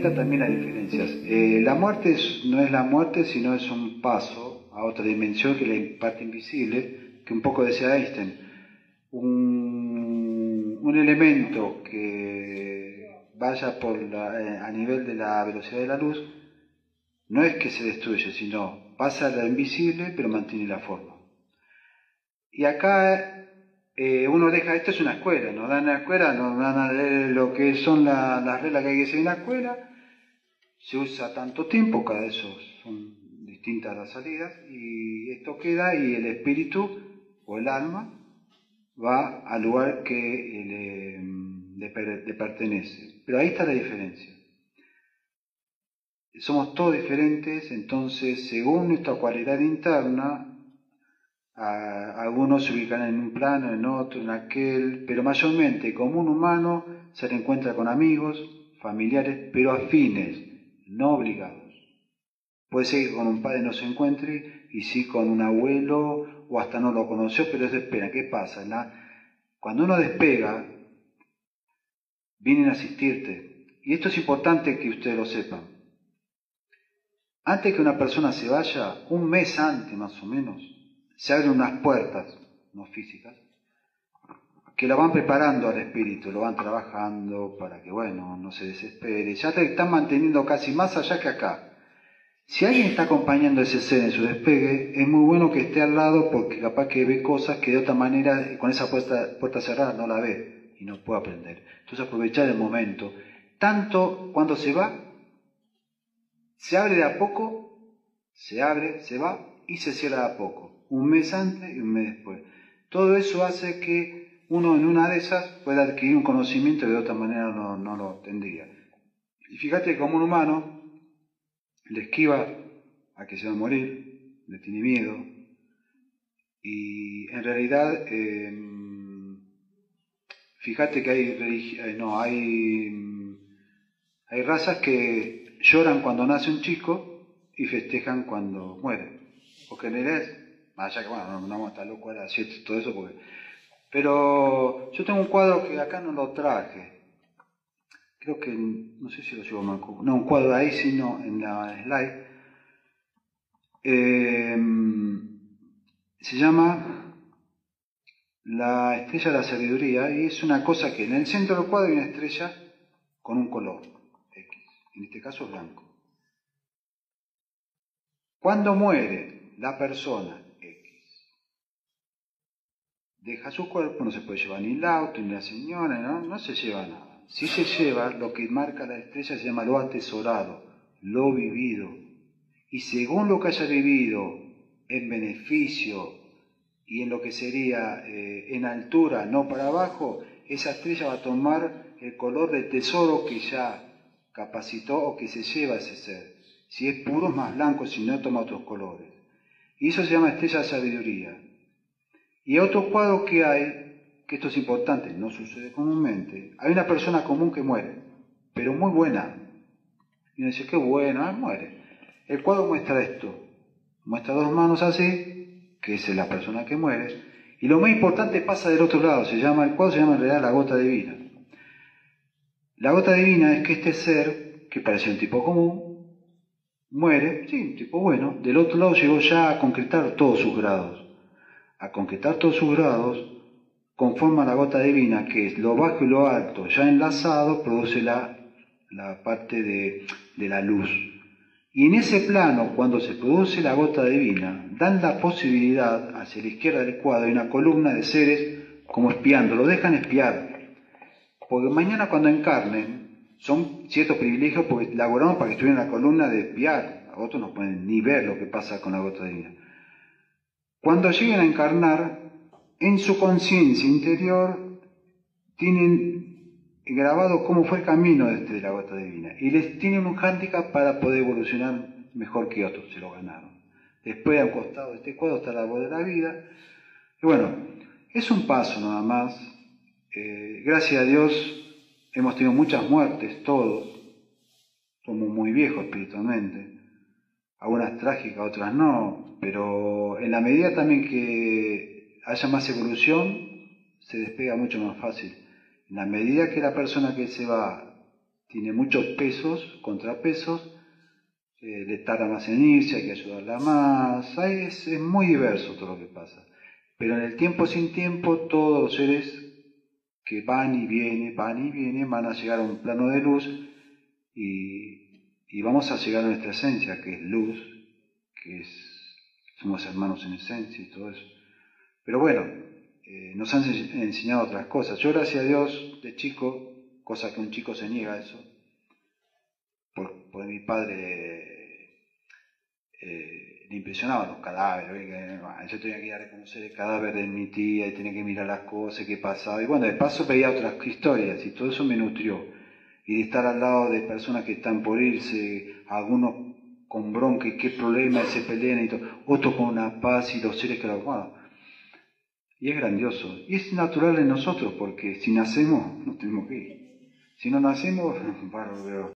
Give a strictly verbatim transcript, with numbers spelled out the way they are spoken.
están también las diferencias. Eh, la muerte es, no es la muerte, sino es un paso a otra dimensión, que es la parte invisible, que un poco decía Einstein. Un, un elemento que vaya por la, eh, a nivel de la velocidad de la luz, no es que se destruye, sino pasa a lo invisible, pero mantiene la forma. Y acá eh, uno deja, esto es una escuela, nos dan la escuela, nos dan a leer lo que son la, las reglas que hay que seguir en la escuela, se usa tanto tiempo, cada vez son distintas las salidas, y esto queda, y el espíritu o el alma va al lugar que le, le, le pertenece. Pero ahí está la diferencia. Somos todos diferentes, entonces según nuestra cualidad interna, a, algunos se ubican en un plano, en otro, en aquel, pero mayormente como un humano se reencuentra con amigos, familiares, pero afines, no obligados. Puede ser que con un padre no se encuentre, y sí con un abuelo, o hasta no lo conoció, pero es de espera. ¿Qué pasa? La, cuando uno despega, vienen a asistirte. Y esto es importante que ustedes lo sepan. Antes que una persona se vaya, un mes antes más o menos, se abren unas puertas, no físicas, que lo van preparando al espíritu, lo van trabajando para que, bueno, no se desespere. Ya te están manteniendo casi más allá que acá. Si alguien está acompañando a ese ser en su despegue, es muy bueno que esté al lado, porque capaz que ve cosas que de otra manera, con esa puerta, puerta cerrada, no la ve y no puede aprender. Entonces aprovechar el momento. Tanto cuando se va, se abre de a poco, se abre, se va y se cierra de a poco. Un mes antes y un mes después. Todo eso hace que uno en una de esas pueda adquirir un conocimiento que de otra manera no, no lo tendría. Y fíjate, como un humano le esquiva a que se va a morir, le tiene miedo, y en realidad, eh, fíjate que hay, religi- no, hay, hay razas que lloran cuando nace un chico y festejan cuando muere, porque en realidad es, más allá que bueno, no, no vamos a estar locos ahora cierto todo eso, porque, pero yo tengo un cuadro que acá no lo traje, creo que, no sé si lo llevo mal, no, un cuadro ahí, sino en la slide. Eh, se llama La estrella de la sabiduría, y es una cosa que en el centro del cuadro hay una estrella con un color X, en este caso blanco. Cuando muere la persona X, deja su cuerpo, no se puede llevar ni el auto, ni la señora, no, no se lleva nada. Si se lleva, lo que marca la estrella se llama lo atesorado, lo vivido. Y según lo que haya vivido en beneficio y en lo que sería eh, en altura, no para abajo, esa estrella va a tomar el color del tesoro que ya capacitó o que se lleva ese ser. Si es puro, es más blanco, si no, toma otros colores. Y eso se llama estrella de sabiduría. Y otro cuadro que hay, que esto es importante, no sucede comúnmente, hay una persona común que muere, pero muy buena. Y uno dice, qué bueno, ah, muere. El cuadro muestra esto, muestra dos manos así, que es la persona que muere, y lo más importante pasa del otro lado, se llama, el cuadro se llama en realidad la gota divina. La gota divina es que este ser, que parecía un tipo común, muere, sí, un tipo bueno, del otro lado llegó ya a concretar todos sus grados. A concretar todos sus grados, conforma la gota divina, que es lo bajo y lo alto, ya enlazado, produce la, la parte de, de la luz. Y en ese plano, cuando se produce la gota divina, dan la posibilidad, hacia la izquierda del cuadro, hay una columna de seres como espiando, lo dejan espiar. Porque mañana cuando encarnen, son ciertos privilegios porque laboraron para que estuvieran en la columna de espiar. A otros no pueden ni ver lo que pasa con la gota divina. Cuando lleguen a encarnar, en su conciencia interior tienen grabado cómo fue el camino desde la gota divina. Y les tienen un hándicap para poder evolucionar mejor que otros, se lo ganaron. Después, a un costado de este cuadro está el árbol de la vida. Y bueno, es un paso nada más. Eh, gracias a Dios hemos tenido muchas muertes, todos. Somos muy viejos espiritualmente. Algunas trágicas, otras no. Pero en la medida también que haya más evolución, se despega mucho más fácil. En la medida que la persona que se va tiene muchos pesos, contrapesos, eh, le tarda más en irse, hay que ayudarla más, Ay, es, es muy diverso todo lo que pasa. Pero en el tiempo sin tiempo, todos los seres que van y vienen, van y vienen, van a llegar a un plano de luz y, y vamos a llegar a nuestra esencia, que es luz, que es, somos hermanos en esencia y todo eso. Pero bueno, eh, nos han enseñado otras cosas. Yo, gracias a Dios, de chico, cosa que un chico se niega a eso, por, por mi padre eh, le impresionaban los cadáveres, ¿eh? Yo tenía que ir a reconocer el cadáver de mi tía y tenía que mirar las cosas, qué pasaba, y bueno, de paso veía otras historias y todo eso me nutrió. Y de estar al lado de personas que están por irse, algunos con bronca y qué problema, se pelean y todo, otros con una paz y los seres que los... Bueno, y es grandioso. Y es natural en nosotros, porque si nacemos, no tenemos que ir. Si no nacemos, bueno, veo.